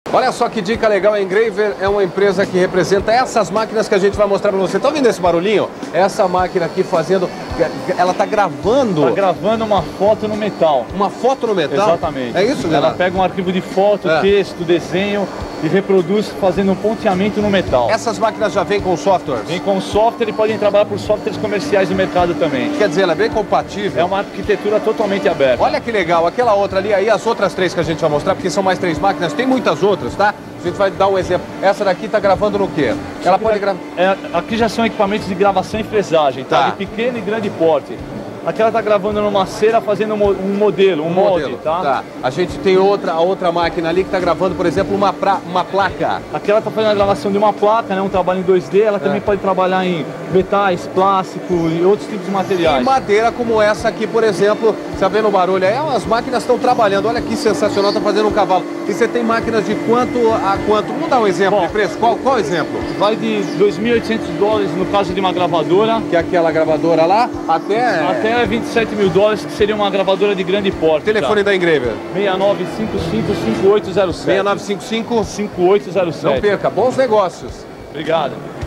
Olha só que dica legal, a Engraver é uma empresa que representa essas máquinas que a gente vai mostrar para você. Tá ouvindo esse barulhinho? Essa máquina aqui fazendo, ela tá gravando... Tá gravando uma foto no metal. Uma foto no metal? Exatamente. É isso, Ela pega um arquivo de foto, texto, desenho e reproduz fazendo um ponteamento no metal. Essas máquinas já vêm com software? Vem com software e podem trabalhar por softwares comerciais do mercado também. Quer dizer, ela é bem compatível? É uma arquitetura totalmente aberta. Olha que legal, aquela outra ali, aí as outras três que a gente vai mostrar, porque são mais 3 máquinas, tem muitas outras, tá? A gente vai dar um exemplo. Essa daqui tá gravando no quê? Ela pode gravar... Aqui já são equipamentos de gravação e fresagem, tá? De pequeno e grande porte. Aqui ela tá gravando numa cera, fazendo um modelo, um molde, tá? A gente tem outra máquina ali que tá gravando, por exemplo, uma placa. Aqui ela tá fazendo a gravação de uma placa, né? Um trabalho em 2D, ela também pode trabalhar em metais, plástico e outros tipos de materiais. E madeira como essa aqui, por exemplo, você tá vendo o barulho aí? As máquinas estão trabalhando, olha que sensacional, tá fazendo um cavalo. E você tem máquinas de quanto a quanto? Vamos dar um exemplo de preço? Qual exemplo? Vai de $2.800 no caso de uma gravadora. Que é aquela gravadora lá, até $27 mil, que seria uma gravadora de grande porte. Telefone da Engraver? 6955-5807. 6955-5807. Não perca, bons negócios. Obrigado.